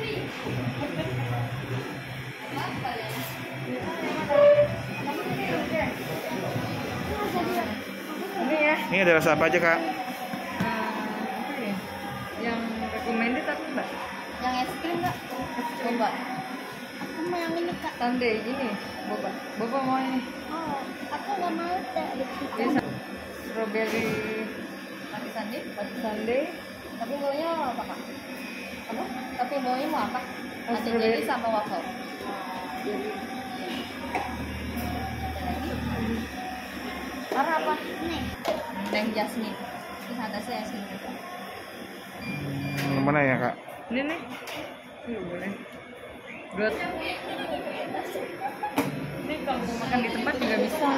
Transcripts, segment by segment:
Ini ada rasa apa aja, Kak? Apa ya? Yang recommended apa, Mbak? Yang es krim nggak? Boba. Aku mau yang ini kak. Sundae ini. Boba. Boba mau ini. Oh, aku nggak mau teh. Ini strawberry Pakai sundae. sundae. Tapi maunya apa kak? Apa? Tapi maunya mau apa? Oh, Ada strawberry. jelly sama waffle. Jadi Warna apa? Ini. Teh jasmine. Terus atasnya es krim. Mana ya, Kak? ini nih. Ini boleh. Buat ini kalau mau makan di tempat juga bisa.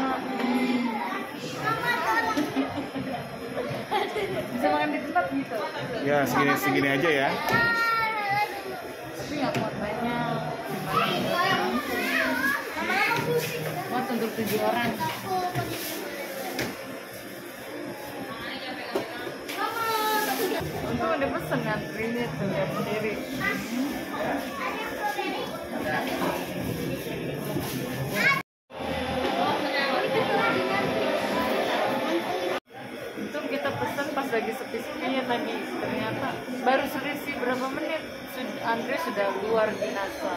Bisa makan di tempat gitu. Ya, segini aja ya. Tapi nggak kuat banyak. Buat untuk 7 orang. Untung ada pesen ngantrinnya tuh lihat sendiri. Untung kita pesen pas lagi sepi-sepinya tadi. Ternyata baru selisih berapa menit antri sudah luar biasa.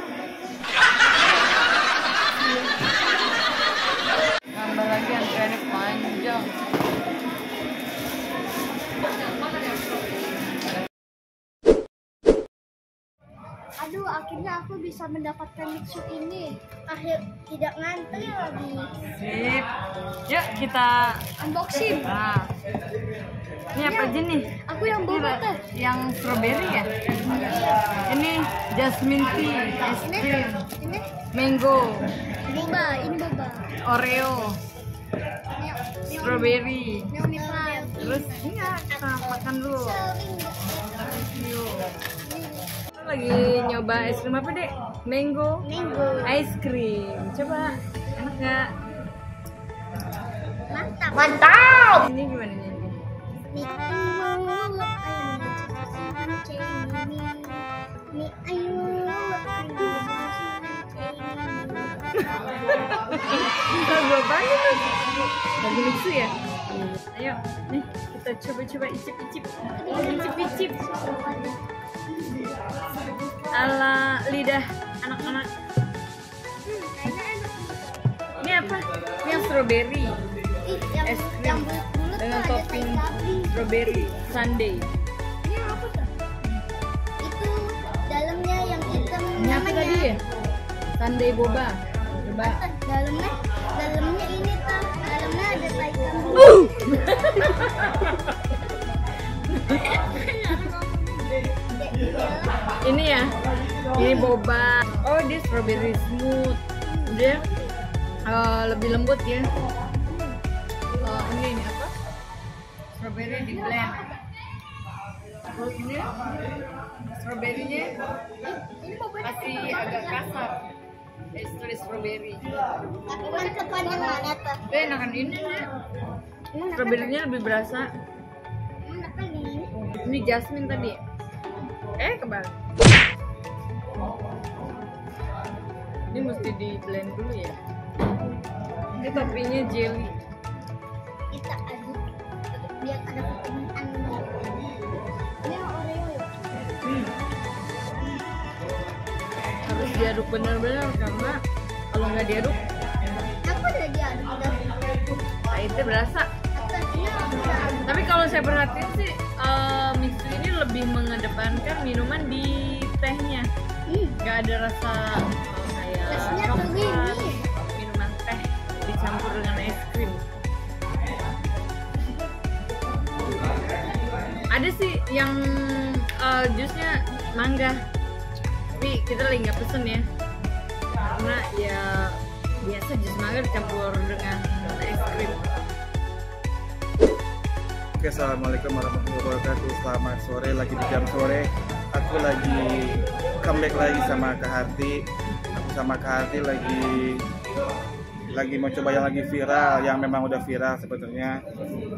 Nambah lagi antriannya panjang. Aduh, akhirnya aku bisa mendapatkan mixu ini. Akhir tidak ngantri lagi. Sip. Yuk kita Unboxing. Nah, ini apa aja nih? Aku yang boba teh. Yang strawberry ya? Ini jasmine tea, es krim, Ini mango, boba, ini boba. oreo, Ini strawberry. ini pie. Terus ini ya, kita makan dulu. Review. Kita lagi nyoba es krim apa dek? Mango, Mango. ice cream. Coba, enak nggak? Mantap. Mantap. Ini gimana nih? Bisa gue banget lagi lucu ya. Ayo nih kita coba icip ala lidah anak-anak. Ini apa? Ini yang strawberry es krim dengan topping strawberry sundae. Ini apa tuh? Itu dalamnya yang hitam. Ini apa tadi ya? Sundae boba. Coba. Dalamnya ini tuh. Dalamnya ada tai kambing. Ini ya, ini boba. Oh, dia strawberry smooth. Dia lebih lembut ya. Ini apa? Strawberry di blend. Terus ini strawberry-nya masih agak kasar. Dari strawberry. Tapi mantepan yang mana tuh? Enakan ini nih. Strawberry-nya lebih berasa. Mantepan ini. Ini jasmine tadi. Kebalik. Ini mesti di blend dulu ya. Ini toppingnya jelly. Kita aduk biar ada pertemuan. Ini oreo ya. Harus diaduk benar-benar karena kalau nggak diaduk Aku udah diaduk udah. pahitnya berasa. Tapi kalau saya perhatiin sih mixu ini lebih mengedepankan minuman di tehnya. Nggak ada rasa kayak Rasanya coklat, creamy. minuman teh dicampur dengan es krim. Ada sih yang jusnya mangga, tapi kita lagi nggak pesen ya, karena ya biasa jus mangga dicampur dengan es krim. Oke, assalamualaikum warahmatullahi wabarakatuh. Selamat sore, lagi di jam sore. Aku lagi comeback lagi sama Kak Harti. Aku sama Kak Harti lagi mau coba yang lagi viral, yang memang udah viral sebetulnya.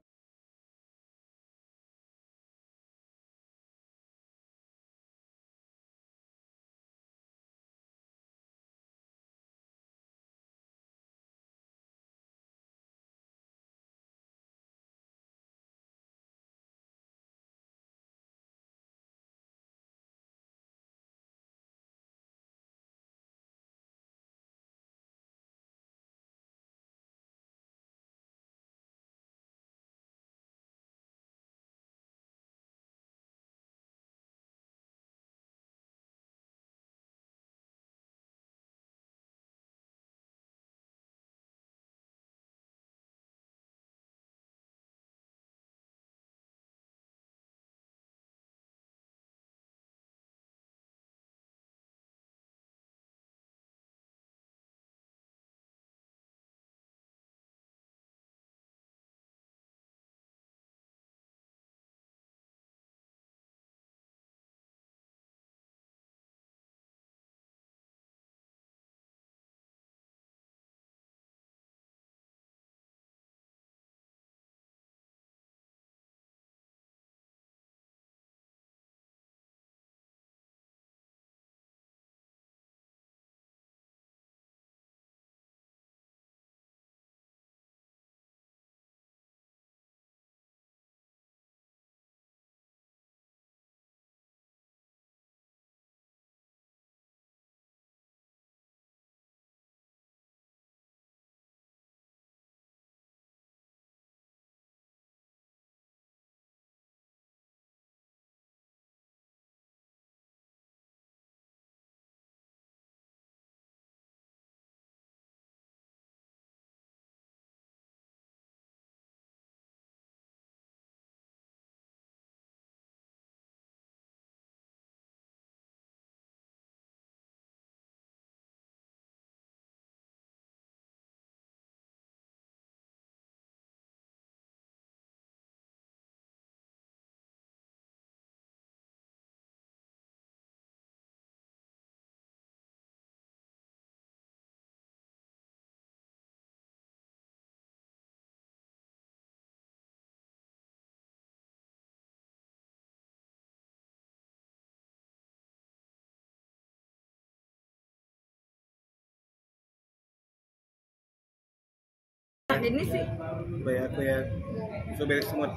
masak ini sih? Supaya aku ya bisa beres semut.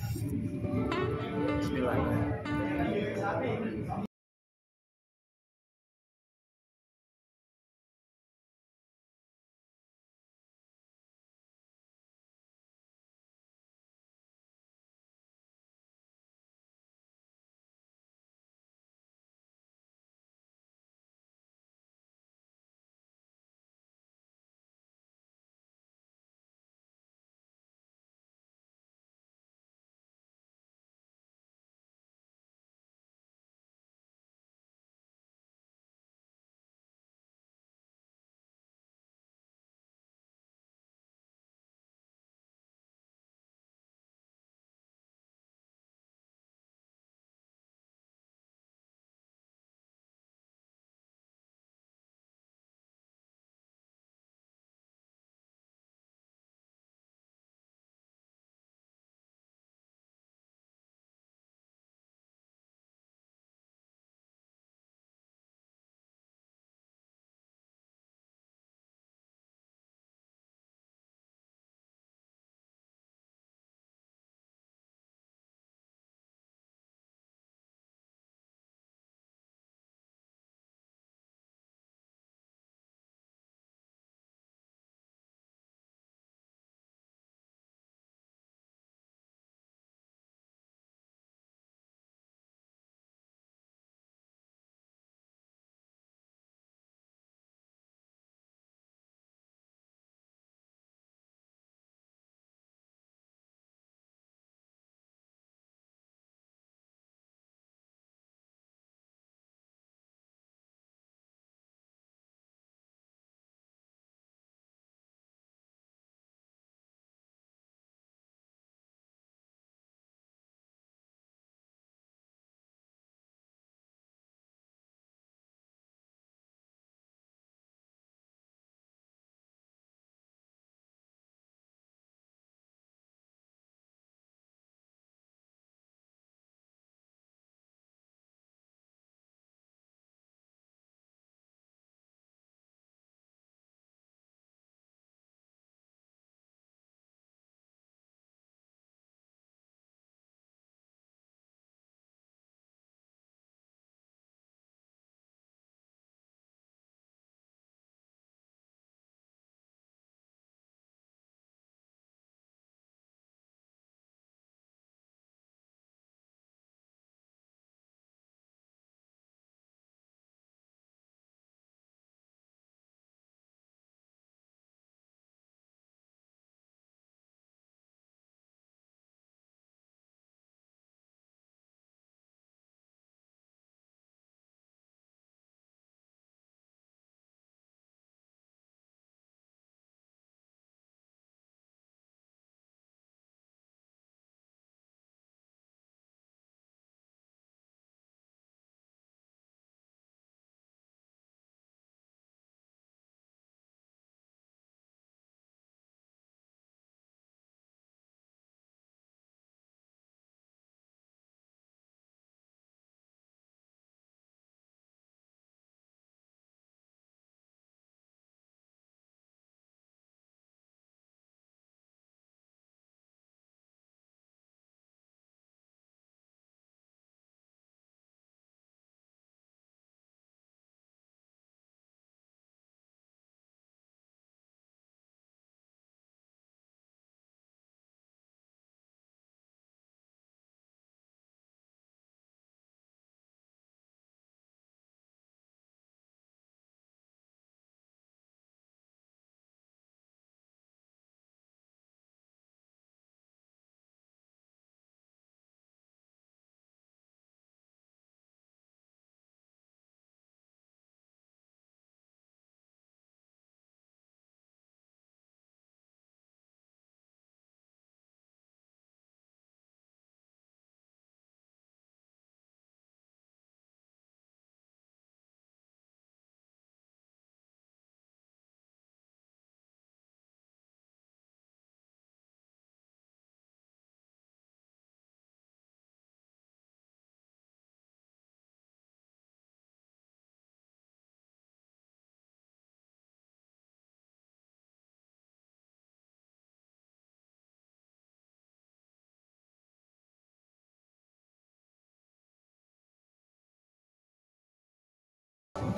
Bismillah.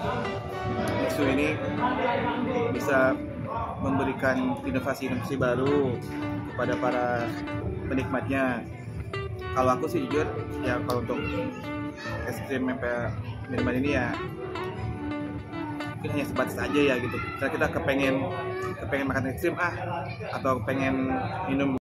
Mixu ini bisa memberikan inovasi-inovasi baru kepada para penikmatnya. Kalau aku sih jujur ya, kalau untuk es krim minuman ini ya mungkin hanya sebatas aja ya gitu. Kita kepengen makan es krim atau pengen minum.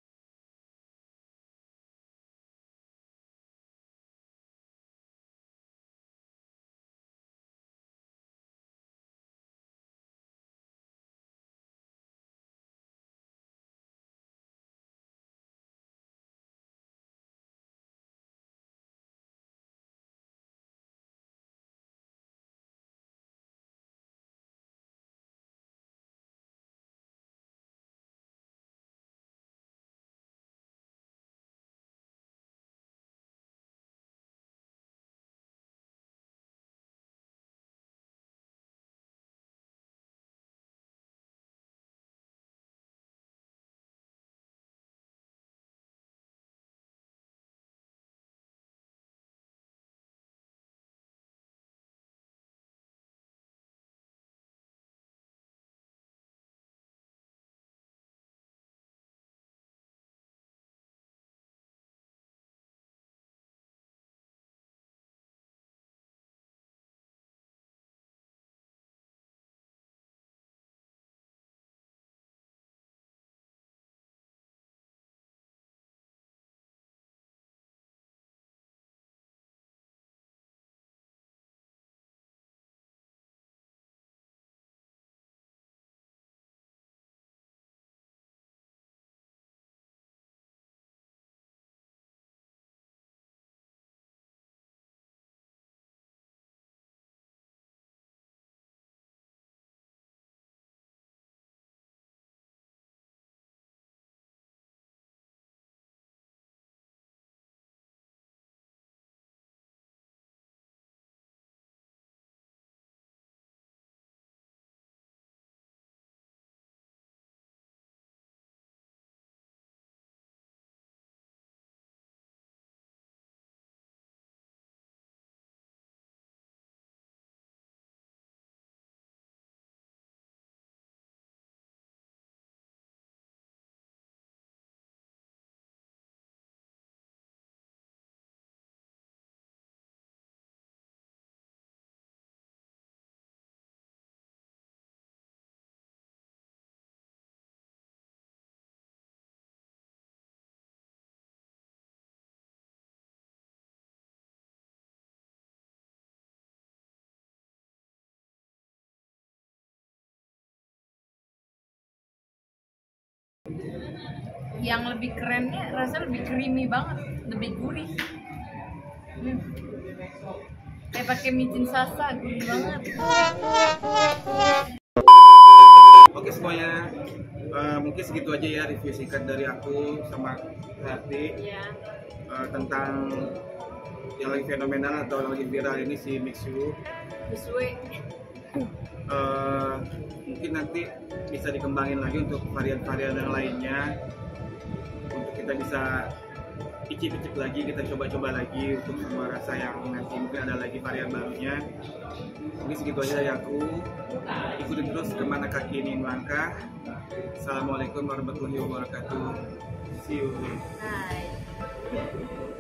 Yang lebih kerennya rasanya lebih creamy banget, lebih gurih. Kayak pakai micin sasa, gurih banget. Oke semuanya, mungkin segitu aja ya review singkat dari aku sama Hati Ya. tentang yang lagi fenomenal atau yang lagi viral ini si Mixu. Sesuai. Mungkin nanti bisa dikembangin lagi untuk varian-varian yang lainnya, untuk kita bisa icip-icip lagi, kita coba-coba lagi untuk semua rasa yang nanti mungkin ada lagi varian barunya. Mungkin segitu aja dari aku. Ikutin terus kemana kaki ini melangkah. Assalamualaikum warahmatullahi wabarakatuh. See you. Hai.